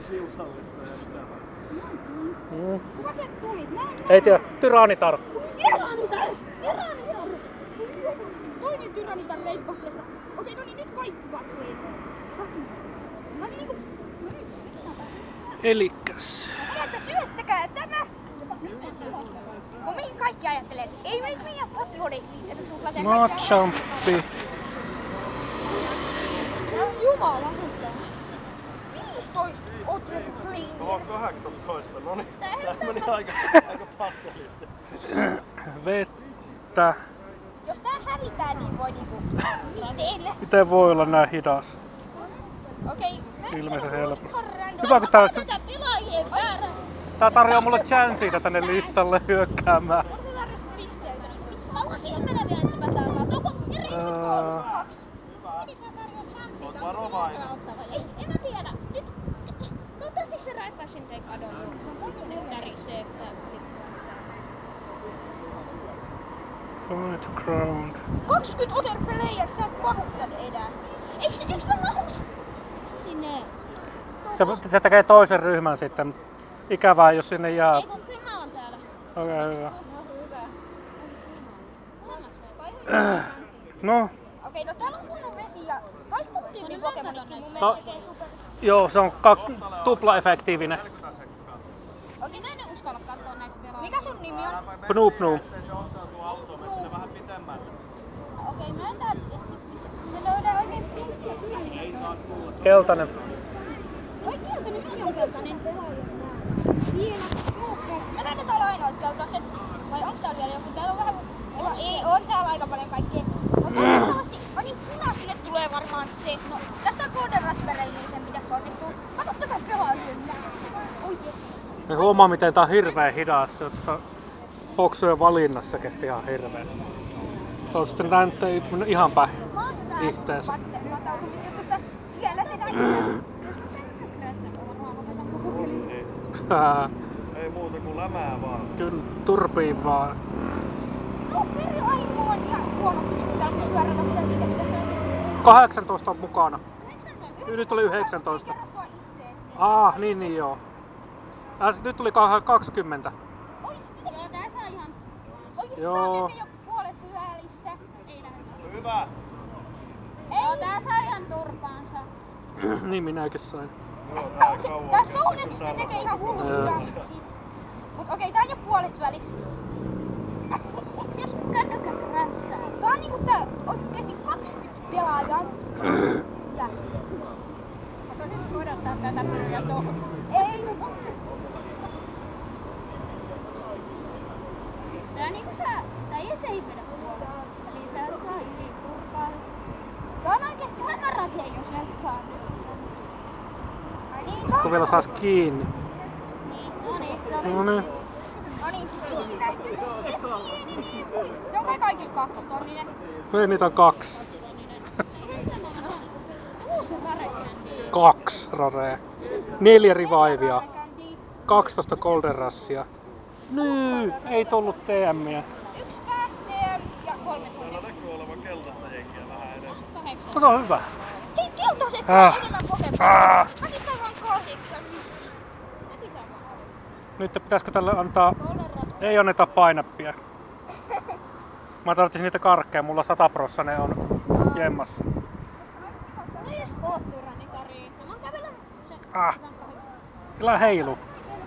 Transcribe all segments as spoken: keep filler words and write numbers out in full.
kiusallista ja mitä. Mm. Kuka sieltä tuli? Mä en Ei tiedä, Tyrannitar. Tyrannitar! Tyrannitar! Toinen Tyrannitar reippahtelessa. Okei, no niin, nyt kaikki katsoo. Mä olin niinku... Elikkäs. Sieltä syöttäkää tämä! No mihin kaikki ajattelee, että ei meitä meidän potihodeissa liitetä tuplaten No kaikkia jumpi. No jumala. viisitoista otter please. No kahdeksantoista, no niin. Tää meni aika, aika passelisti. Vettä. Jos tää hävitää, niin voi niinku... Teille. Miten voi olla näin hidas? Okei. Ilmeisen helposti. Hyvä kun tää... Tätä pelaajien väärä. Tää tarjoaa mulle chanceita tänne listalle hyökkäämään. On se tarjosi pisseytä. Haluan siihen mennä vielä, että se pätää vaan. Onko eri kolme kaksi? Miten tää tarjoaa chanceita? Varovainen. Ei, en mä tiedä. Nyt... Toivottavasti se räppäsin ei kadonnut. Se on paljon neutäri se, että... Fight ground. kaksikymmentä other players, sä et mahuttanut enää. Eiks, eiks mä mahus? Sinne. Se, se tekee toisen ryhmän sitten. Ikävää jos sinne jää. Ei kun kyllä mä oon täällä. Okei, okay, hyvä. No hyvä. No. Okei, no täällä on huono vesi ja kaikki on tyyppi Pokemonitkin mun No. mielestä tekee super. Joo, se on kak- tupla efektiivinen. Okei, mä en uskalla katsoa näitä pelaajia. Mikä sun nimi on? Pnuu pnuu. Okei, mä en tää... Me löydään oikein punkkia. Keltainen. Oi keltainen, mikä on keltainen? Hieno. Mä näen, että täällä on ainoat keltaiset. Vai onks täällä vielä joku? Täällä on vähän... No, ei, on täällä aika paljon kaikkea. Mutta toivottavasti... No niin, punaisille tulee varmaan se. No, tässä on Golden Raspberry, niin sen pitäis onnistua. Kato tätä pelaajien nää. Oikeesti. Me huomaa miten tää on hirveen hidas. Tuossa boksujen valinnassa kesti ihan hirveesti. Se on sitten näyttää ihan päin itteensä. Latautumisjutusta. Siellä se näkyy. Ei muuta kuin lämää vaan. Kyllä, turpiin vaan. No, Peri Aimo on ihan huono kisku tänne pyörätäkseen, mikä pitäisi oikeesti. kahdeksantoista on mukana. Nyt oli yhdeksäntoista. Ah, niin niin joo. Äs, nyt tuli kaksikymmentä. Joo, tää saa ihan... Oikeesti Joo. tää on nyt jo puolessa välissä. Ei lähde. Hyvä. Joo, tää saa ihan turpaansa. Niin minäkin sain. Tää Stonex tekee ihan hullusti damagea. Mut okei, tää on jo puolessa välissä. Jos kännykät ränssää. Tää on niinku tää oikeesti kaksikymmentä pelaajaa. Sillä. Osasit odottaa tätä peliä tohon. Ei. Tää niinku sä... Tää ei se ei mennä puolella. Eli sä saa yli turpaan. Tää on oikeesti hämäräkee, jos mä saan nyt. Ai niin, Kun vielä sais kiinni. Niin, no niin, se oli... No niin. No niin, siinä. Se pieni niin kuin. Se on kai kaikilla kaksitonninen. Ei niitä on kaksi. Yhdessä mä oon kuusi rarekändiä. Kaksi rarea. Neljä revivea. kaksitoista golden russia. Nyy, ei tullut T M:iä. Yksi pääs T M ja kolme Täällä tuntia. näkyy olevan keltaista jengiä vähän enemmän. Kahdeksan. Mutta on hyvä. Hei, keltaiset Ah. saa enemmän Pokemonia. Ah. Mäkin sain vaan kahdeksan, vitsi. Mäkin sain vaan kahdeksan. Nyt pitäisikö tälle antaa... Golden Raspberry. Ei anneta painappia. Mä tarvitsin niitä karkkeja, mulla sata prossa ne on jemmassa. Mulla ei edes kootturani kariin. Mä oon kävellyt sen... Ah. Kyllä heilu.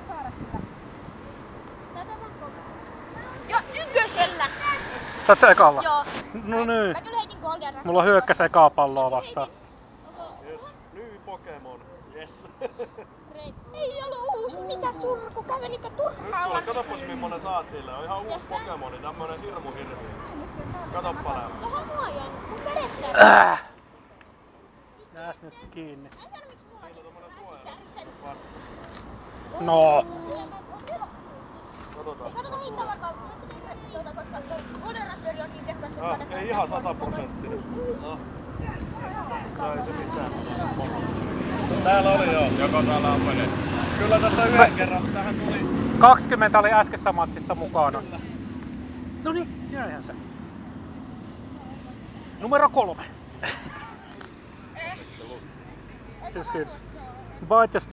Ja ykkösellä! Sä oot se ekalla? Joo. No Mä- niin. Mä kyllä heitin Golden Raspberry. Mulla hyökkäs ekaa palloa vastaan. Yes. Ny Pokemon. Yes. Ei ollut uusi, mikä surku, kävelikö Nyt turhaa kuule, katoppas mimmonen saatiin. On ihan uusi Pokemoni, tämmönen hirmu hirvi. Katoppa nää. Vähän mua jäänyt, mun kädet täällä. Äh. Jääs nyt kiinni. Mä en tiedä miksi mulla Siinä on tommonen suojelu. kärsen. No. Katsotaan. Ei kannata heittää varmaan tuota, koska toi Golden Raspberry on niin tehtävästi, että Ah, kannattaa... ei ihan sataprosenttinen. No. Tää ei se mitään. Täällä oli joo, joko täällä on mennyt. Kyllä tässä yhden kerran tähän tuli. kaksikymmentä oli äskessä matsissa mukana. No niin, jäihän se. Numero kolme. Kiitos, kiitos. Bite ja